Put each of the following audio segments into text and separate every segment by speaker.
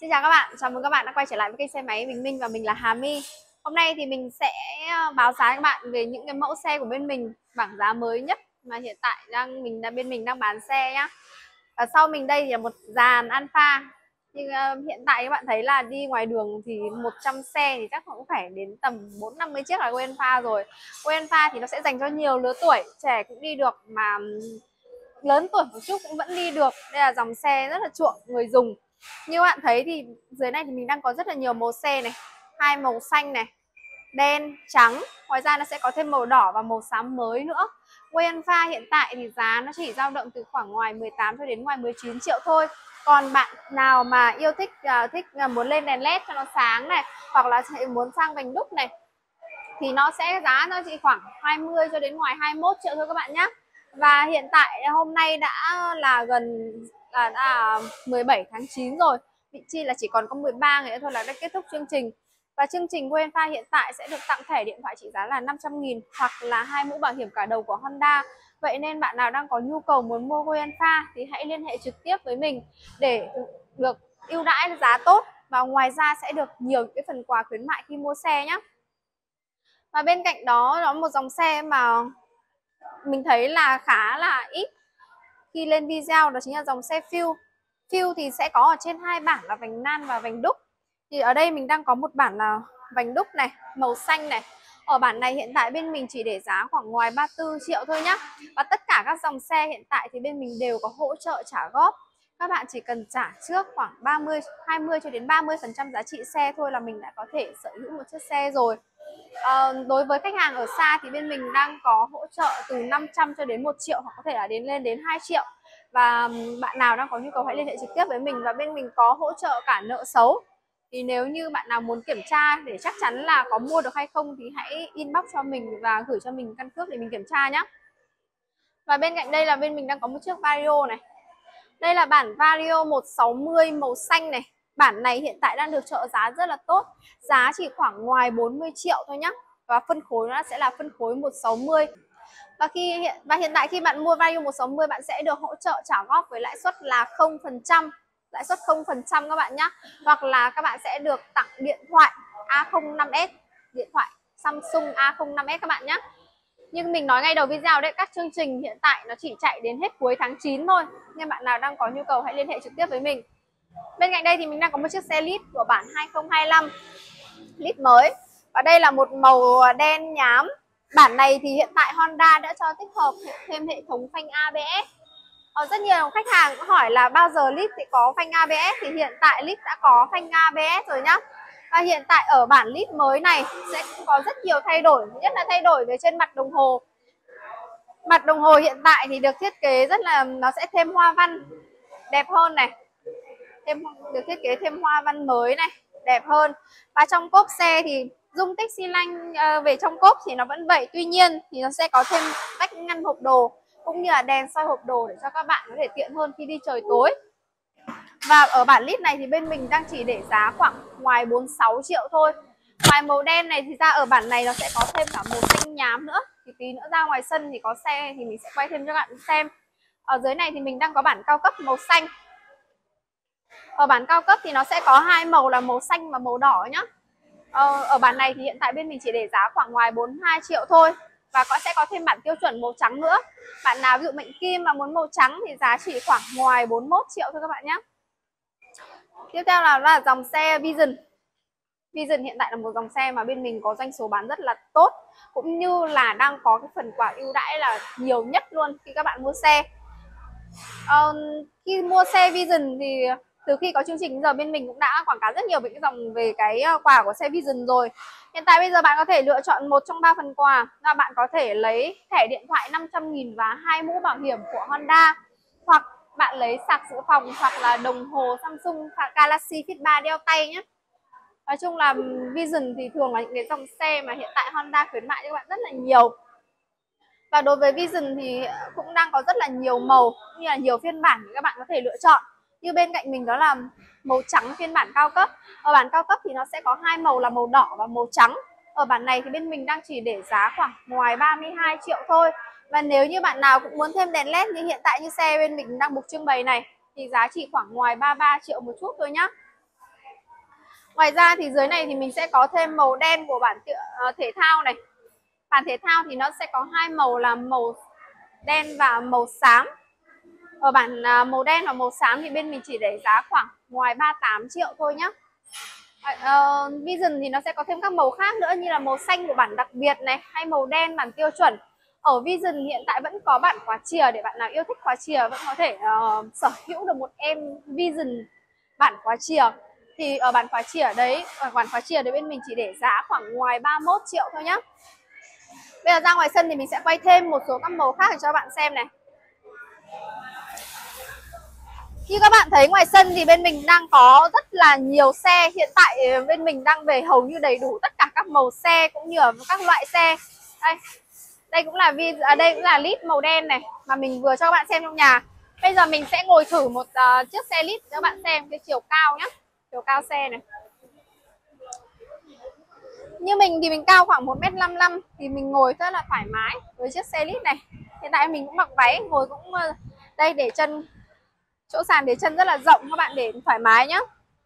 Speaker 1: Xin chào các bạn, chào mừng các bạn đã quay trở lại với kênh xe máy Bình Minh và mình là Hà My. Hôm nay thì mình sẽ báo giá các bạn về những cái mẫu xe của bên mình, bảng giá mới nhất mà hiện tại bên mình đang bán xe nhá. Ở sau mình đây thì là một dàn Alpha. Nhưng hiện tại các bạn thấy là đi ngoài đường thì 100 xe thì chắc cũng phải đến tầm 4-50 chiếc là Alpha rồi. Alpha thì nó sẽ dành cho nhiều lứa tuổi, trẻ cũng đi được mà lớn tuổi một chút cũng vẫn đi được. Đây là dòng xe rất là chuộng người dùng. Như các bạn thấy thì dưới này thì mình đang có rất là nhiều màu xe này, hai màu xanh này, đen, trắng. Ngoài ra nó sẽ có thêm màu đỏ và màu xám mới nữa. Alpha hiện tại thì giá nó chỉ dao động từ khoảng ngoài 18 cho đến ngoài 19 triệu thôi. Còn bạn nào mà yêu thích muốn lên đèn led cho nó sáng này, hoặc là muốn sang vành đúc này, thì nó sẽ giá nó chỉ khoảng 20 cho đến ngoài 21 triệu thôi các bạn nhé. Và hiện tại hôm nay đã là gần đã 17 tháng 9 rồi. Vị chi là chỉ còn có 13 ngày nữa thôi là đã kết thúc chương trình. Và chương trình của Alpha hiện tại sẽ được tặng thẻ điện thoại trị giá là 500.000 hoặc là 2 mũ bảo hiểm cả đầu của Honda. Vậy nên bạn nào đang có nhu cầu muốn mua Alpha thì hãy liên hệ trực tiếp với mình để được ưu đãi giá tốt, và ngoài ra sẽ được nhiều cái phần quà khuyến mại khi mua xe nhé. Và bên cạnh đó nó một dòng xe mà mình thấy là khá là ít khi lên video, đó chính là dòng xe Fuel. Fuel thì sẽ có ở trên hai bản là vành nan và vành đúc. Thì ở đây mình đang có một bản là vành đúc này, màu xanh này. Ở bản này hiện tại bên mình chỉ để giá khoảng ngoài 34 triệu thôi nhá. Và tất cả các dòng xe hiện tại thì bên mình đều có hỗ trợ trả góp. Các bạn chỉ cần trả trước khoảng 20 cho đến 30% giá trị xe thôi là mình đã có thể sở hữu một chiếc xe rồi. Đối với khách hàng ở xa thì bên mình đang có hỗ trợ từ 500 cho đến 1 triệu, hoặc có thể là lên đến 2 triệu. Và bạn nào đang có nhu cầu hãy liên hệ trực tiếp với mình, và bên mình có hỗ trợ cả nợ xấu. Thì nếu như bạn nào muốn kiểm tra để chắc chắn là có mua được hay không thì hãy inbox cho mình và gửi cho mình căn cước để mình kiểm tra nhé. Và bên cạnh đây là bên mình đang có một chiếc Vario này. Đây là bản Vario 160 màu xanh này. Bản này hiện tại đang được trợ giá rất là tốt. Giá chỉ khoảng ngoài 40 triệu thôi nhá. Và phân khối nó sẽ là phân khối 160. Và hiện tại khi bạn mua Vario 160 bạn sẽ được hỗ trợ trả góp với lãi suất là 0%. Lãi suất 0% các bạn nhé. Hoặc là các bạn sẽ được tặng điện thoại A05s, điện thoại Samsung A05s các bạn nhé. Nhưng mình nói ngay đầu video đấy, các chương trình hiện tại nó chỉ chạy đến hết cuối tháng 9 thôi. Nên bạn nào đang có nhu cầu hãy liên hệ trực tiếp với mình. Bên cạnh đây thì mình đang có một chiếc xe Lead của bản 2025, Lead mới. Và đây là một màu đen nhám. Bản này thì hiện tại Honda đã cho tích hợp thêm hệ thống phanh ABS. Rất nhiều khách hàng cũng hỏi là bao giờ Lead thì có phanh ABS, thì hiện tại Lead đã có phanh ABS rồi nhá. Và hiện tại ở bản Lead mới này sẽ có rất nhiều thay đổi, nhất là thay đổi về trên mặt đồng hồ. Mặt đồng hồ hiện tại thì được thiết kế rất là, nó sẽ thêm hoa văn đẹp hơn này, được thiết kế thêm hoa văn mới này, đẹp hơn. Và trong cốp xe thì dung tích xi lanh về trong cốp thì nó vẫn vậy, tuy nhiên thì nó sẽ có thêm vách ngăn hộp đồ cũng như là đèn soi hộp đồ để cho các bạn có thể tiện hơn khi đi trời tối. Và ở bản Lead này thì bên mình đang chỉ để giá khoảng ngoài 46 triệu thôi. Ngoài màu đen này thì ra ở bản này nó sẽ có thêm cả màu xanh nhám nữa. Thì tí nữa ra ngoài sân thì có xe thì mình sẽ quay thêm cho các bạn xem. Ở dưới này thì mình đang có bản cao cấp màu xanh. Ở bản cao cấp thì nó sẽ có hai màu là màu xanh và màu đỏ nhá. Ở bản này thì hiện tại bên mình chỉ để giá khoảng ngoài 42 triệu thôi. Và sẽ có thêm bản tiêu chuẩn màu trắng nữa. Bạn nào ví dụ mệnh kim mà muốn màu trắng thì giá chỉ khoảng ngoài 41 triệu thôi các bạn nhé. Tiếp theo là dòng xe Vision. Vision hiện tại là một dòng xe mà bên mình có doanh số bán rất là tốt, cũng như là đang có cái phần quà ưu đãi là nhiều nhất luôn khi các bạn mua xe. Khi mua xe Vision thì từ khi có chương trình giờ bên mình cũng đã quảng cáo rất nhiều về cái dòng về cái quà của xe Vision rồi. Hiện tại bây giờ bạn có thể lựa chọn một trong 3 phần quà, là bạn có thể lấy thẻ điện thoại 500.000 và 2 mũ bảo hiểm của Honda, hoặc bạn lấy sạc dự phòng, hoặc là đồng hồ Samsung Galaxy Fit 3 đeo tay nhé. Nói chung là Vision thì thường là những cái dòng xe mà hiện tại Honda khuyến mại cho các bạn rất là nhiều. Và đối với Vision thì cũng đang có rất là nhiều màu, cũng như là nhiều phiên bản để các bạn có thể lựa chọn. Như bên cạnh mình đó là màu trắng phiên bản cao cấp. Ở bản cao cấp thì nó sẽ có hai màu là màu đỏ và màu trắng. Ở bản này thì bên mình đang chỉ để giá khoảng ngoài 32 triệu thôi. Và nếu như bạn nào cũng muốn thêm đèn led như hiện tại như xe bên mình đang buộc trưng bày này thì giá chỉ khoảng ngoài 33 triệu một chút thôi nhá. Ngoài ra thì dưới này thì mình sẽ có thêm màu đen của bản thể thao này. Bản thể thao thì nó sẽ có hai màu là màu đen và màu xám. Ở bản màu đen và màu xám thì bên mình chỉ để giá khoảng ngoài 38 triệu thôi nhá. Vision thì nó sẽ có thêm các màu khác nữa như là màu xanh của bản đặc biệt này, hay màu đen bản tiêu chuẩn. Ở Vision hiện tại vẫn có bản khóa chìa, để bạn nào yêu thích khóa chìa vẫn có thể sở hữu được một em Vision bản khóa chìa. Thì ở bản khóa chìa đấy, bên mình chỉ để giá khoảng ngoài 31 triệu thôi nhá. Bây giờ ra ngoài sân thì mình sẽ quay thêm một số các màu khác để cho bạn xem này. Như các bạn thấy ngoài sân thì bên mình đang có rất là nhiều xe. Hiện tại bên mình đang về hầu như đầy đủ tất cả các màu xe cũng như là các loại xe. Đây cũng là lít màu đen này mà mình vừa cho các bạn xem trong nhà. Bây giờ mình sẽ ngồi thử một chiếc xe lít cho các bạn xem cái chiều cao nhé. Chiều cao xe này. Như mình thì mình cao khoảng 1m55 thì mình ngồi rất là thoải mái với chiếc xe lít này. Hiện tại mình cũng mặc váy, ngồi cũng đây để chân, chỗ sàn để chân rất là rộng, các bạn để thoải mái nhé.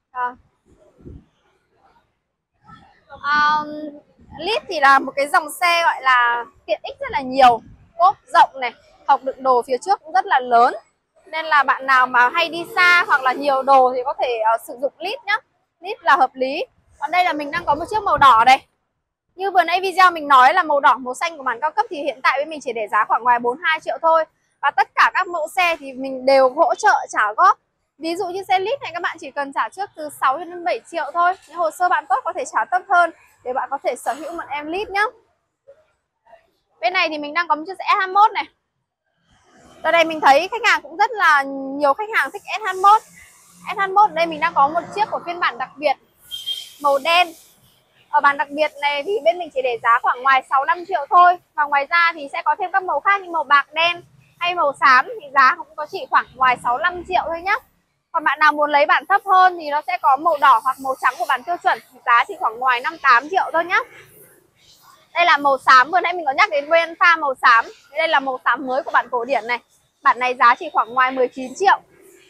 Speaker 1: Lít thì là một cái dòng xe gọi là tiện ích rất là nhiều, cốp rộng này, hộc đựng đồ phía trước cũng rất là lớn, nên là bạn nào mà hay đi xa hoặc là nhiều đồ thì có thể sử dụng lít nhá. Lít là hợp lý. Còn đây là mình đang có một chiếc màu đỏ đây. Như vừa nãy video mình nói là màu đỏ, màu xanh của bản cao cấp thì hiện tại bên mình chỉ để giá khoảng ngoài 42 triệu thôi. Và tất cả các mẫu xe thì mình đều hỗ trợ trả góp. Ví dụ như xe lít này các bạn chỉ cần trả trước từ 6 đến 7 triệu thôi. Nếu hồ sơ bạn tốt có thể trả thấp hơn để bạn có thể sở hữu một em lít nhá. Bên này thì mình đang có một chiếc xe S21 này. Ở đây mình thấy khách hàng cũng rất là nhiều khách hàng thích S21. S21 ở đây mình đang có một chiếc của phiên bản đặc biệt màu đen. Ở bản đặc biệt này thì bên mình chỉ để giá khoảng ngoài 65 triệu thôi. Và ngoài ra thì sẽ có thêm các màu khác như màu bạc đen hay màu xám thì giá cũng có chỉ khoảng ngoài 65 triệu thôi nhá. Còn bạn nào muốn lấy bản thấp hơn thì nó sẽ có màu đỏ hoặc màu trắng của bản tiêu chuẩn, giá chỉ khoảng ngoài 58 triệu thôi nhá. Đây là màu xám, vừa nãy mình có nhắc đến bên pha màu xám. Đây là màu xám mới của bản cổ điển này. Bản này giá chỉ khoảng ngoài 19 triệu.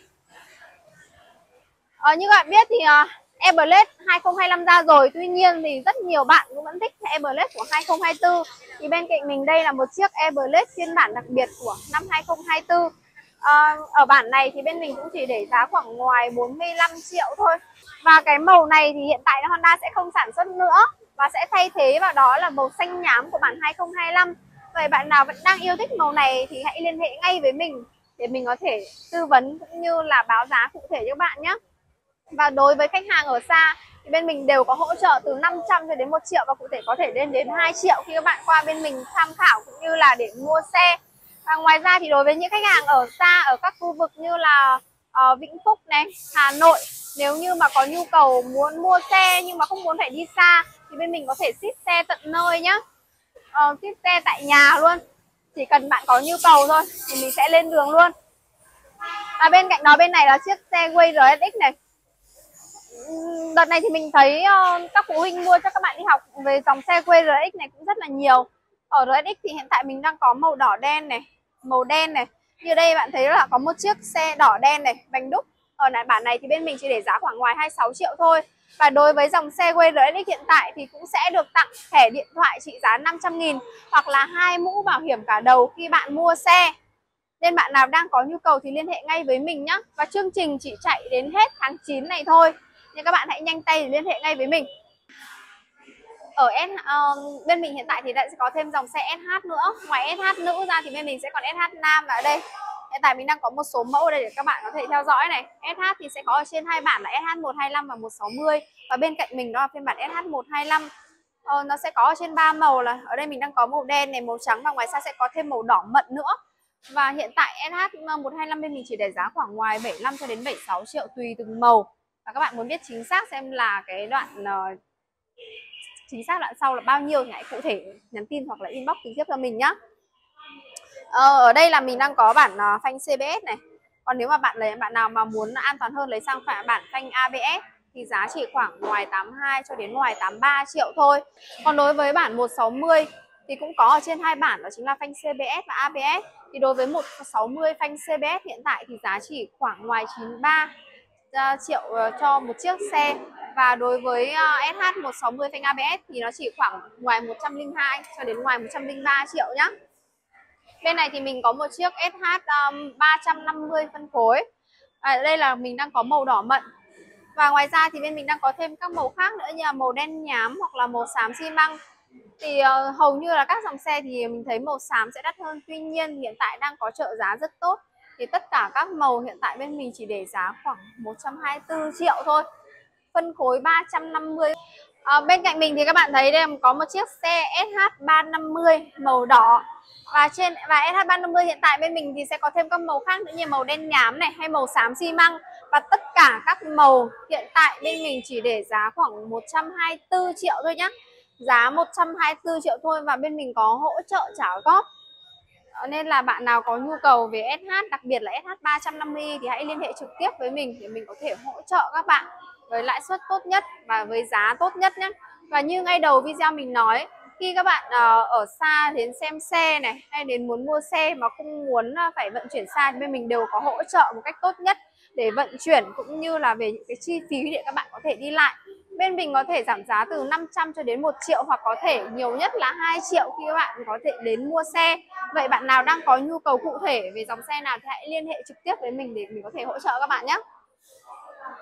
Speaker 1: Như các bạn biết thì Airblade 2025 ra rồi, tuy nhiên thì rất nhiều bạn cũng vẫn thích Airblade của 2024. Thì bên cạnh mình đây là một chiếc Airblade phiên bản đặc biệt của năm 2024. Ở bản này thì bên mình cũng chỉ để giá khoảng ngoài 45 triệu thôi. Và cái màu này thì hiện tại Honda sẽ không sản xuất nữa và sẽ thay thế vào đó là màu xanh nhám của bản 2025. Vậy bạn nào vẫn đang yêu thích màu này thì hãy liên hệ ngay với mình để mình có thể tư vấn cũng như là báo giá cụ thể cho bạn nhé. Và đối với khách hàng ở xa thì bên mình đều có hỗ trợ từ 500 cho đến 1 triệu và cụ thể có thể lên đến 2 triệu khi các bạn qua bên mình tham khảo cũng như là để mua xe. Và ngoài ra thì đối với những khách hàng ở xa ở các khu vực như là Vĩnh Phúc này, Hà Nội, nếu như mà có nhu cầu muốn mua xe nhưng mà không muốn phải đi xa thì bên mình có thể ship xe tận nơi nhá. Ship xe tại nhà luôn. Chỉ cần bạn có nhu cầu thôi thì mình sẽ lên đường luôn. Và bên cạnh đó bên này là chiếc xe Way RSX này. Đợt này thì mình thấy các phụ huynh mua cho các bạn đi học về dòng xe Way RSX này cũng rất là nhiều. Ở RSX thì hiện tại mình đang có màu đỏ đen này, màu đen này. Như đây bạn thấy là có một chiếc xe đỏ đen này, bánh đúc. Ở bản này thì bên mình chỉ để giá khoảng ngoài 26 triệu thôi. Và đối với dòng xe Way RSX hiện tại thì cũng sẽ được tặng thẻ điện thoại trị giá 500.000 hoặc là 2 mũ bảo hiểm cả đầu khi bạn mua xe. Nên bạn nào đang có nhu cầu thì liên hệ ngay với mình nhé. Và chương trình chỉ chạy đến hết tháng 9 này thôi. Nhưng các bạn hãy nhanh tay để liên hệ ngay với mình. Ở bên mình hiện tại thì sẽ có thêm dòng xe SH nữa. Ngoài SH nữ ra thì bên mình sẽ còn SH nam. Và ở đây hiện tại mình đang có một số mẫu ở đây để các bạn có thể theo dõi này. SH thì sẽ có ở trên hai bản là SH125 và 160. Và bên cạnh mình đó là phiên bản SH125. Nó sẽ có ở trên 3 màu, là ở đây mình đang có màu đen này, màu trắng và ngoài ra sẽ có thêm màu đỏ mận nữa. Và hiện tại SH125 bên mình chỉ để giá khoảng ngoài 75 cho đến 76 triệu tùy từng màu. Và các bạn muốn biết chính xác xem là cái đoạn chính xác đoạn sau là bao nhiêu thì hãy cụ thể nhắn tin hoặc là inbox trực tiếp cho mình nhé. Ở đây là mình đang có bản phanh CBS này. Còn nếu mà bạn nào mà muốn an toàn hơn lấy sang bản phanh ABS thì giá chỉ khoảng ngoài 82 cho đến ngoài 83 triệu thôi. Còn đối với bản 160 thì cũng có ở trên hai bản, đó chính là phanh CBS và ABS. Thì đối với 160 phanh CBS hiện tại thì giá chỉ khoảng ngoài 93 triệu cho một chiếc xe. Và đối với SH160 phanh ABS thì nó chỉ khoảng ngoài 102 cho đến ngoài 103 triệu nhá. Bên này thì mình có một chiếc SH 350 phân khối. Đây là mình đang có màu đỏ mận. Và ngoài ra thì bên mình đang có thêm các màu khác nữa như là màu đen nhám hoặc là màu xám xi măng. Thì hầu như là các dòng xe thì mình thấy màu xám sẽ đắt hơn. Tuy nhiên hiện tại đang có trợ giá rất tốt. Thì tất cả các màu hiện tại bên mình chỉ để giá khoảng 124 triệu thôi. Phân khối 350. Bên cạnh mình thì các bạn thấy đây có một chiếc xe SH350 màu đỏ. Và SH350 hiện tại bên mình thì sẽ có thêm các màu khác nữa như màu đen nhám này hay màu xám xi măng. Và tất cả các màu hiện tại bên mình chỉ để giá khoảng 124 triệu thôi nhá. Giá 124 triệu thôi và bên mình có hỗ trợ trả góp. Nên là bạn nào có nhu cầu về SH, đặc biệt là SH350 thì hãy liên hệ trực tiếp với mình để mình có thể hỗ trợ các bạn với lãi suất tốt nhất và với giá tốt nhất nhé. Và như ngay đầu video mình nói, khi các bạn ở xa đến xem xe này hay đến muốn mua xe mà không muốn phải vận chuyển xa thì bên mình đều có hỗ trợ một cách tốt nhất để vận chuyển cũng như là về những cái chi phí để các bạn có thể đi lại. Bên mình có thể giảm giá từ 500 cho đến 1 triệu hoặc có thể nhiều nhất là 2 triệu khi các bạn có thể đến mua xe. Vậy bạn nào đang có nhu cầu cụ thể về dòng xe nào thì hãy liên hệ trực tiếp với mình để mình có thể hỗ trợ các bạn nhé.